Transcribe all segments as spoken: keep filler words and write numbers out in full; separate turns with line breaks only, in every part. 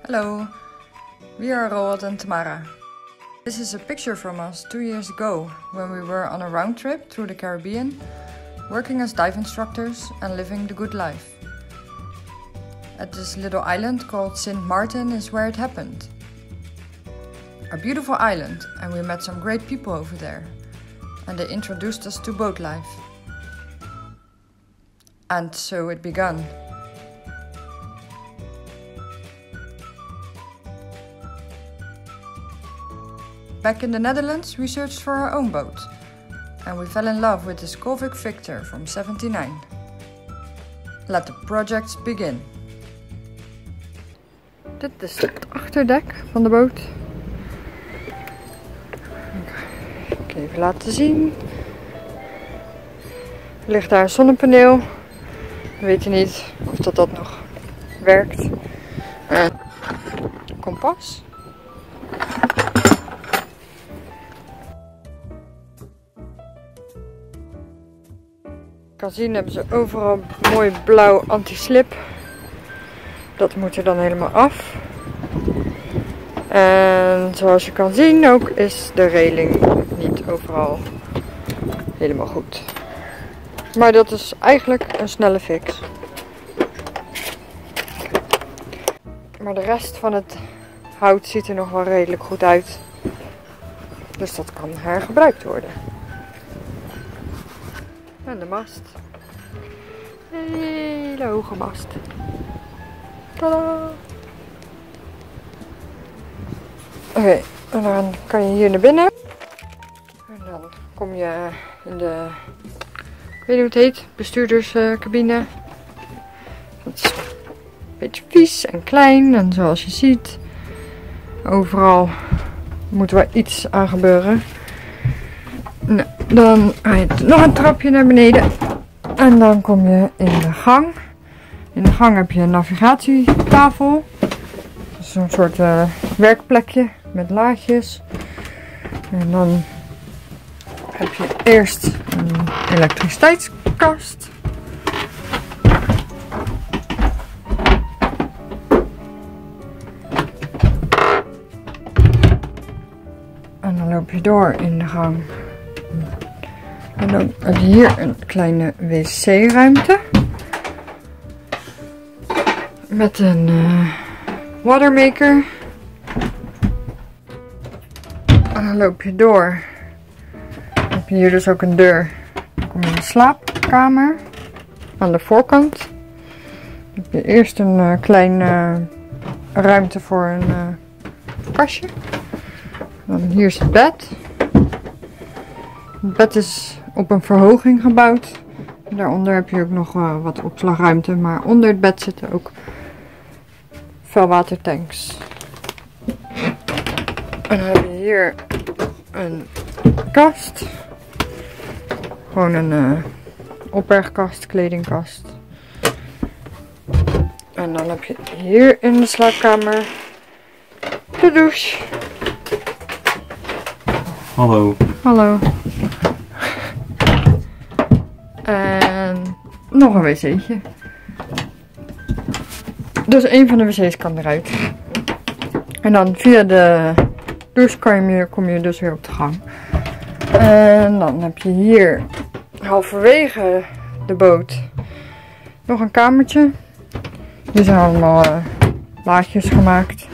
Hello, we are Roald and Tamara. This is a picture from us two years ago when we were on a round trip through the Caribbean, working as dive instructors and living the good life. At this little island called Saint Martin is where it happened. A beautiful island, and we met some great people over there, and they introduced us to boat life. And so it began. Back in the Netherlands, we searched for our own boat, and we fell in love with this Colvik Victor from seventy-nine. Let the projects begin. Dit is het achterdek van de boot. Ik ga even laten zien. Er ligt daar een zonnepaneel. We weten niet of dat, dat nog werkt. Uh, kompas. Kan zien hebben ze overal mooi blauw anti-slip. Dat moet er dan helemaal af. En zoals je kan zien ook is de reling niet overal helemaal goed. Maar dat is eigenlijk een snelle fix. Maar de rest van het hout ziet er nog wel redelijk goed uit. Dus dat kan hergebruikt worden. En de mast. Een hele hoge mast. Tadaa! Oké, okay, en dan kan je hier naar binnen. En dan kom je in de, ik weet niet hoe het heet, bestuurderscabine. Dat is een beetje vies en klein. En zoals je ziet, overal moet wel iets aan gebeuren. Nou, dan ga je nog een trapje naar beneden. En dan kom je in de gang. In de gang heb je een navigatietafel. Dat is een soort uh, werkplekje met laadjes. En dan heb je eerst een elektriciteitskast. En dan loop je door in de gang. En dan heb je hier een kleine wc-ruimte. Met een uh, watermaker. En dan loop je door. Dan heb je hier dus ook een deur. Dan kom je in de slaapkamer. Aan de voorkant. Dan heb je eerst een uh, kleine uh, ruimte voor een uh, kastje. Dan hier is het bed. Het bed is op een verhoging gebouwd. En daaronder heb je ook nog uh, wat opslagruimte. Maar onder het bed zitten ook vuilwatertanks. En dan heb je hier een kast. Gewoon een uh, opbergkast, kledingkast. En dan heb je hier in de slaapkamer de douche.
Hallo.
Hallo. En nog een wc'tje. Dus een van de wc's kan eruit. En dan via de douche kom je, kom je dus weer op de gang. En dan heb je hier halverwege de boot nog een kamertje. Hier zijn allemaal uh, laadjes gemaakt.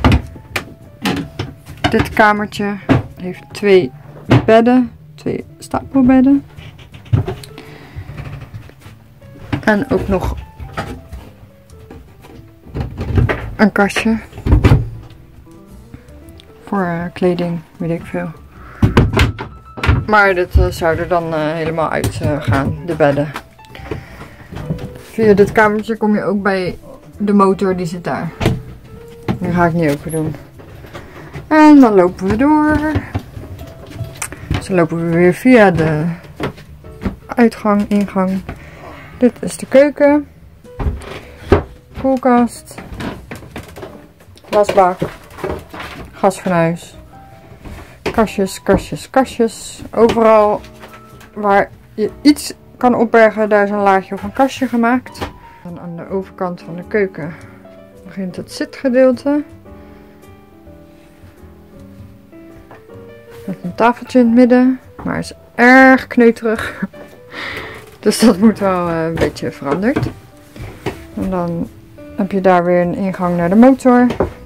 Dit kamertje heeft twee bedden, twee stapelbedden. En ook nog een kastje voor uh, kleding, weet ik veel. Maar dit uh, zou er dan uh, helemaal uit uh, gaan, de bedden. Via dit kamertje kom je ook bij de motor, die zit daar. Die ga ik niet open doen. En dan lopen we door. Dus dan lopen we weer via de uitgang, ingang. Dit is de keuken. Koelkast. Wasbak. Gasfornuis. Kastjes, kastjes, kastjes. Overal waar je iets kan opbergen, daar is een laadje of een kastje gemaakt. En aan de overkant van de keuken begint het zitgedeelte. Met een tafeltje in het midden, maar het is erg kneuterig. Dus dat moet wel uh, een beetje veranderd. En dan heb je daar weer een ingang naar de motor.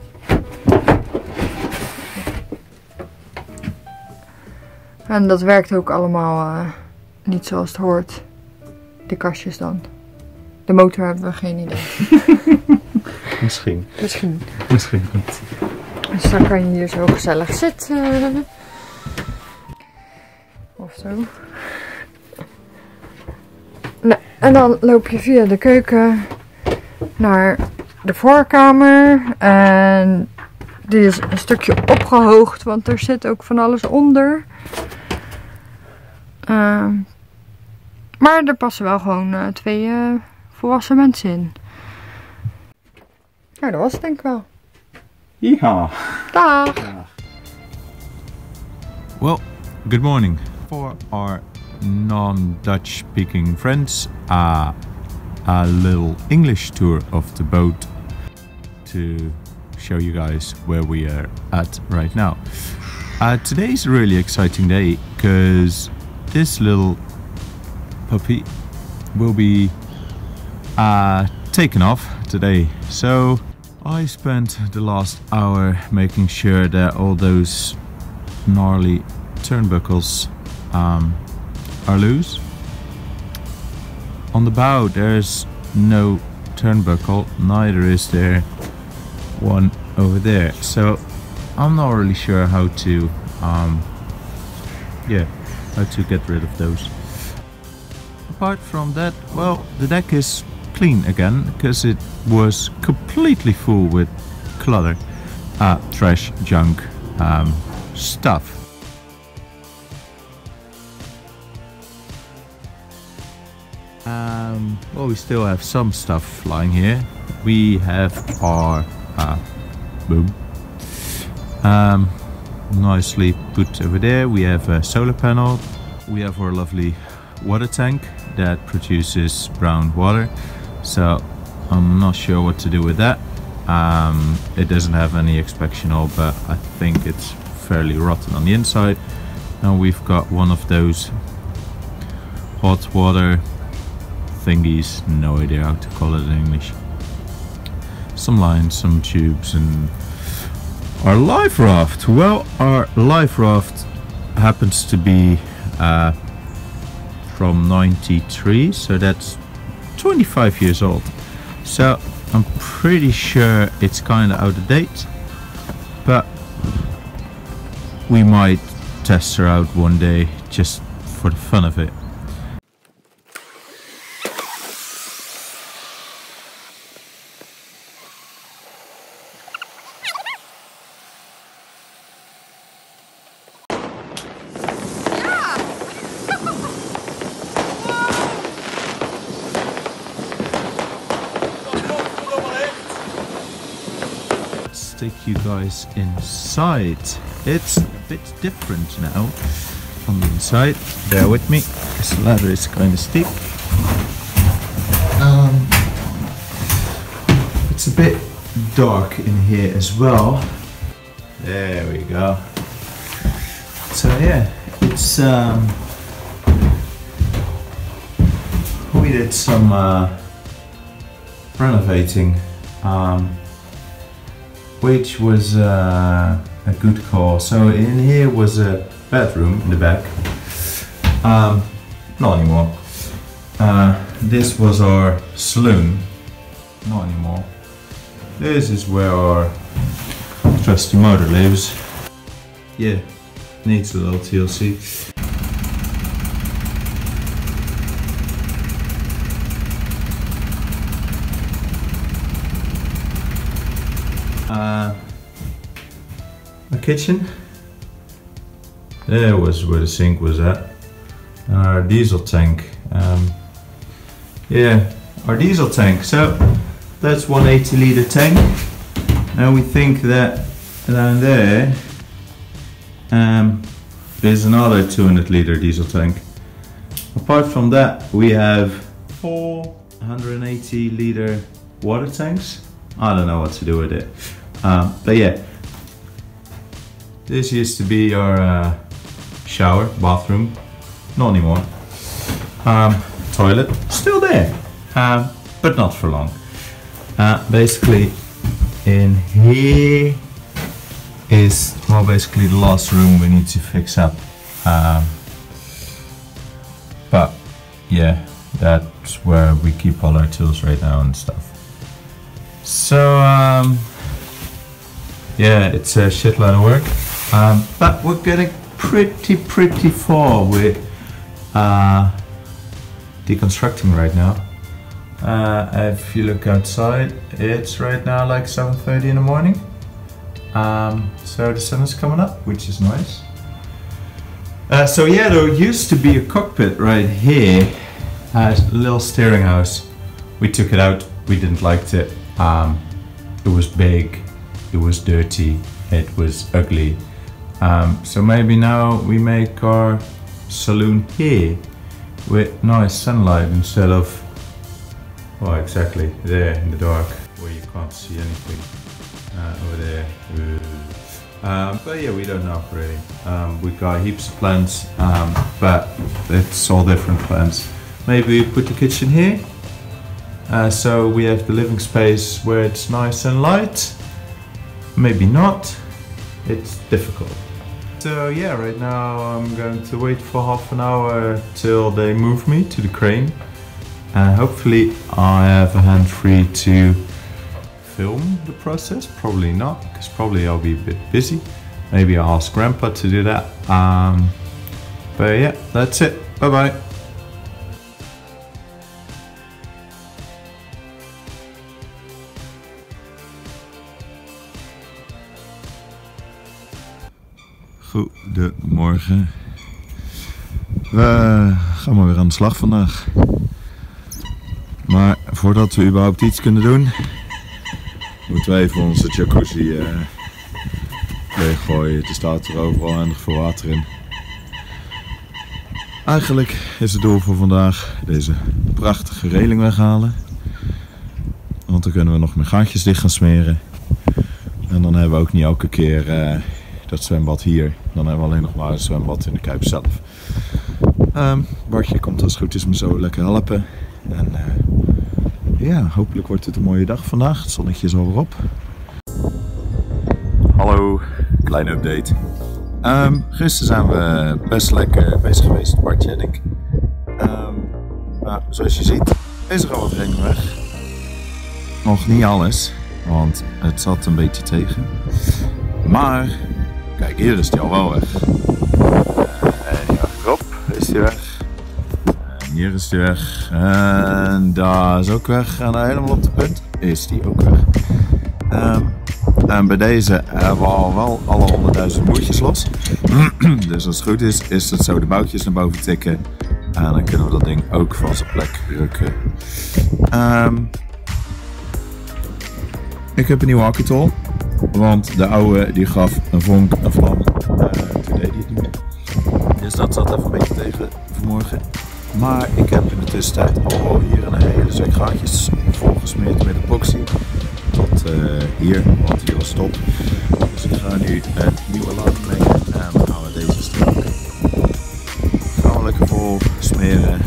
En dat werkt ook allemaal uh, niet zoals het hoort. De kastjes dan. De motor hebben we geen idee.
Misschien.
Misschien.
Misschien niet.
Dus dan kan je hier zo gezellig zitten. Of zo. Nou, en dan loop je via de keuken naar de voorkamer. En die is een stukje opgehoogd, want er zit ook van alles onder. Uh, maar er passen wel gewoon uh, twee uh, volwassen mensen in. Nou, dat was het denk ik wel.
Ja.
Dag.
Well, good morning. For our non-Dutch speaking friends, uh, a little English tour of the boat to show you guys where we are at right now. Uh, today's a really exciting day because this little puppy will be uh, taken off today. So I spent the last hour making sure that all those gnarly turnbuckles um, are loose. On the bow there's no turnbuckle, neither is there one over there. So I'm not really sure how to um, yeah, how to get rid of those. Apart from that, well, the deck is clean again because it was completely full with clutter, uh, trash, junk, um, stuff. Um, well, we still have some stuff lying here. We have our uh, boom um, nicely put over there. We have a solar panel. We have our lovely water tank that produces brown water. So I'm not sure what to do with that. Um, it doesn't have any expectional, but I think it's fairly rotten on the inside. And we've got one of those hot water thingies, no idea how to call it in English. Some lines, some tubes, and our life raft. Well, our life raft happens to be uh, from ninety-three, so that's twenty-five years old. So I'm pretty sure it's kind of out of date, but we might test her out one day just for the fun of it. Take you guys inside. It's a bit different now on the inside. Bear with me, this ladder is kind of steep. Um, it's a bit dark in here as well. There we go. So yeah, it's um, we did some uh, renovating. Um, which was uh, a good call. So in here was a bedroom in the back. Um, not anymore. Uh, this was our saloon. Not anymore. This is where our trusty motor lives. Yeah, needs a little T L C. Uh, a kitchen. There was where the sink was at. And our diesel tank. Um, yeah, our diesel tank. So that's one eighty litre tank. And we think that down there um, there's another two hundred litre diesel tank. Apart from that, we have four one hundred eighty litre water tanks. I don't know what to do with it. Um, but yeah, this used to be our uh, shower, bathroom, not anymore. Um, toilet, still there, um, but not for long. Uh, basically, in here is, well, basically the last room we need to fix up. Um, but yeah, that's where we keep all our tools right now and stuff. So um, yeah, it's a shitload of work, um, but we're getting pretty pretty far with uh, deconstructing right now. Uh, if you look outside, it's right now like seven thirty in the morning. Um, so the sun is coming up, which is nice. Uh, so yeah, there used to be a cockpit right here, uh, a little steering house. We took it out, we didn't like it. Um, it was big, it was dirty, it was ugly. Um, so maybe now we make our saloon here with nice sunlight instead of, well, exactly there in the dark where you can't see anything. Uh, over there. Um, but yeah, we don't know really. Um, we got heaps of plants, um, but it's all different plants. Maybe we put the kitchen here, uh, so we have the living space where it's nice and light. Maybe not. It's difficult. So yeah, right now I'm going to wait for half an hour till they move me to the crane. And hopefully I have a hand free to film the process. Probably not, because probably I'll be a bit busy. Maybe I'll ask Grandpa to do that. Um, but yeah, that's it. Bye bye. Goedemorgen. We gaan maar weer aan de slag vandaag. Maar voordat we überhaupt iets kunnen doen, moeten we even onze jacuzzi uh, leeggooien. Er staat er overal eindig veel water in. Eigenlijk is het doel voor vandaag deze prachtige reling weghalen. Want dan kunnen we nog meer gaatjes dicht gaan smeren. En dan hebben we ook niet elke keer uh, dat zwembad hier. Dan hebben we alleen nog maar een zwembad in de Kuip zelf. Um, Bartje komt als het goed is me zo lekker helpen. En uh, ja, hopelijk wordt het een mooie dag vandaag. Het zonnetje is al weer op. Hallo, kleine update. Um, gisteren zijn we best lekker bezig geweest, Bartje en ik. Um, nou, zoals je ziet is er al wat regen weg. Nog niet alles, want het zat een beetje tegen. Maar, kijk, hier is die al wel weg. En hier achterop is die weg. Hier is die weg, en daar is ook weg, en daar helemaal op de punt is die ook weg. Um, en bij deze hebben we al wel alle honderdduizend moertjes los. Dus als het goed is, is het zo de boutjes naar boven tikken. En dan kunnen we dat ding ook van zijn plek rukken. Um, ik heb een nieuwe hakketel, want de oude die gaf een vonk, een vlam, uh, toen deed hij het niet meer. Dus dat zat even een beetje tegen vanmorgen. Maar ik heb in de tussentijd al hier een hele zak gaatjes volgesmeerd met epoxy. Tot uh, hier, want hier was stop. Dus ik ga nu een nieuwe lading maken en dan gaan we deze stuk. Gaan we lekker vol smeren.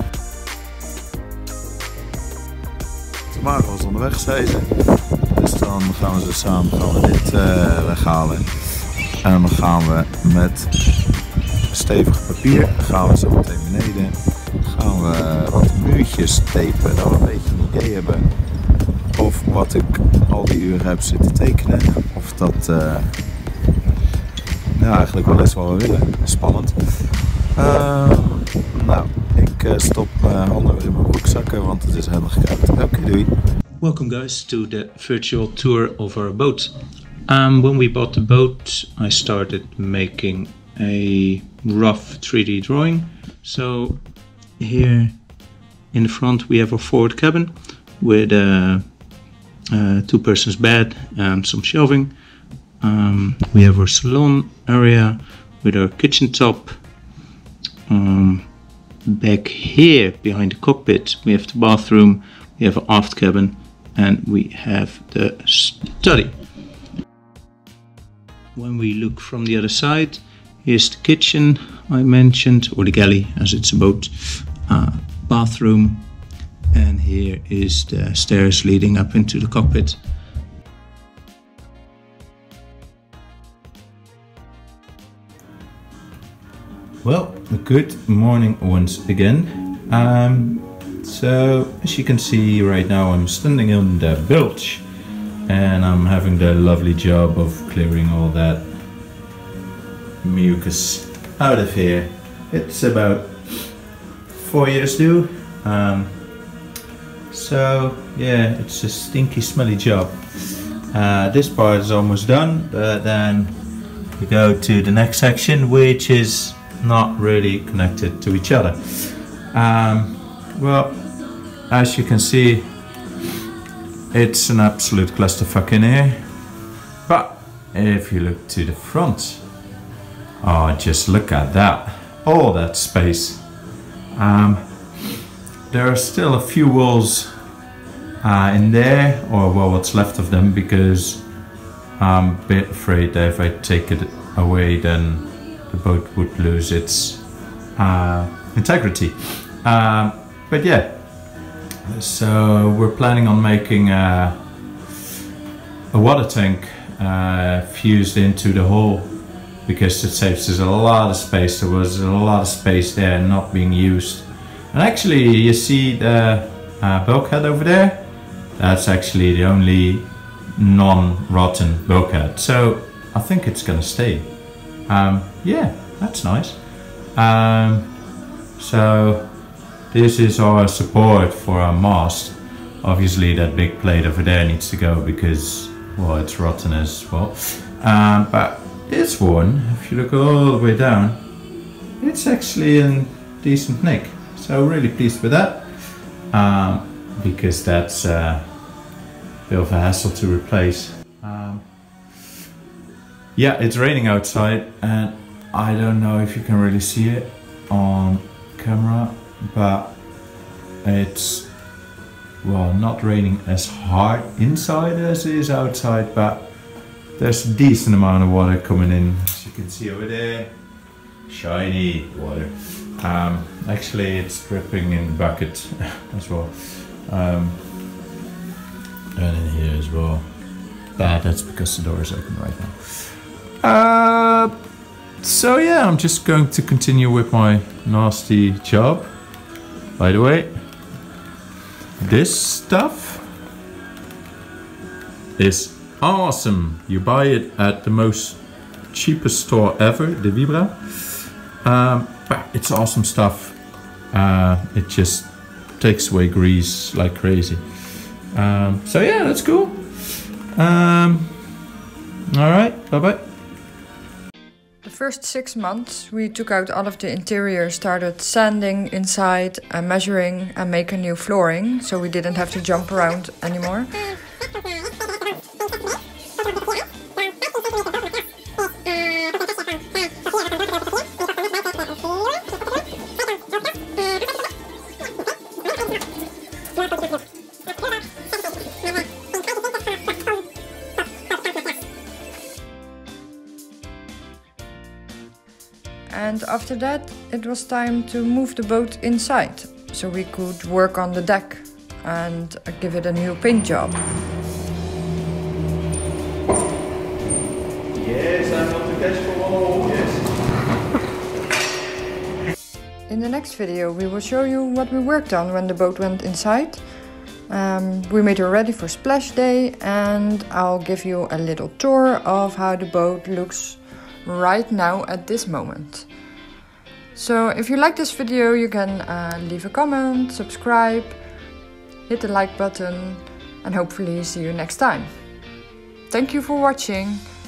De maag was onderweg, zei ze. Dus dan gaan we zo samen gaan we dit uh, weghalen. En dan gaan we met stevig papier gaan we zo meteen beneden. Gaan we wat muurtjes tapen, dat we een beetje een idee hebben of wat ik al die uren heb zitten tekenen, of dat uh, ja, eigenlijk wel eens wat we willen. Spannend. Uh, nou, ik uh, stop mijn handen weer in mijn broekzakken, want het is helemaal koud. Oké, okay, doei.
Welcome guys to the virtual tour of our boat. Um, when we bought the boat, I started making a rough three D drawing. So here in the front we have a forward cabin with a, a two persons bed and some shelving. Um, we have our salon area with our kitchen top. Um, back here behind the cockpit we have the bathroom, we have an aft cabin and we have the study. When we look from the other side, here's the kitchen I mentioned, or the galley as it's a boat, uh, bathroom, and here is the stairs leading up into the cockpit.
Well, good morning once again. Um, so, as you can see right now, I'm standing in the bilge and I'm having the lovely job of clearing all that mucus out of here. It's about four years due. Um, so, yeah, it's a stinky, smelly job. Uh, this part is almost done, but then we go to the next section, which is not really connected to each other. Um, well, as you can see, it's an absolute clusterfuck in here. But if you look to the front, oh, just look at that, all that space. Um, there are still a few walls uh, in there, or well, what's left of them, because I'm a bit afraid that if I take it away, then the boat would lose its uh, integrity. Um, but yeah, so we're planning on making a, a water tank uh, fused into the hull, because it saves us a lot of space. There was a lot of space there not being used. And actually, you see the uh, bulkhead over there? That's actually the only non-rotten bulkhead. So I think it's gonna stay. Um, yeah, that's nice. Um, so this is our support for our mast. Obviously that big plate over there needs to go because, well, it's rotten as well. Um, but this one, if you look all the way down, it's actually in decent nick. So really pleased with that, um, because that's uh, a bit of a hassle to replace. Um, Yeah, it's raining outside and I don't know if you can really see it on camera, but it's, well, not raining as hard inside as it is outside, but there's a decent amount of water coming in, as you can see over there. Shiny water. Um, actually, it's dripping in the bucket as well. Um, and in here as well. But that's because the door is open right now. Uh, so yeah, I'm just going to continue with my nasty job. By the way, this stuff is awesome. You buy it at the most cheapest store ever, the Vibra. Um, but it's awesome stuff. Uh, it just takes away grease like crazy. Um, so yeah, that's cool. Um, all right, bye bye.
The first six months we took out all of the interior, started sanding inside and measuring and making new flooring, so we didn't have to jump around anymore. And after that, it was time to move the boat inside, so we could work on the deck and give it a new paint job.
Yes, I want to catch for all, yes.
In the next video, we will show you what we worked on when the boat went inside. Um, we made her ready for splash day, and I'll give you a little tour of how the boat looks right now at this moment. So if you like this video, you can uh, leave a comment, subscribe, hit the like button, and hopefully see you next time. Thank you for watching.